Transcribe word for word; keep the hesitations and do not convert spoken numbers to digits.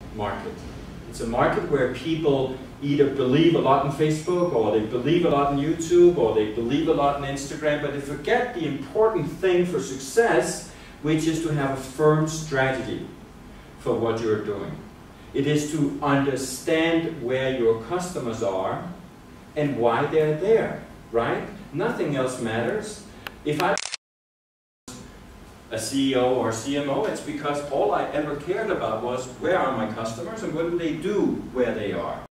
market. It's a market where people either believe a lot in Facebook, or they believe a lot in YouTube, or they believe a lot in Instagram, but they forget the important thing for success, which is to have a firm strategy for what you're doing. It is to understand where your customers are and why they're there, right? Nothing else matters. If I a C E O or C M O, it's because all I ever cared about was where are my customers and what do they do where they are.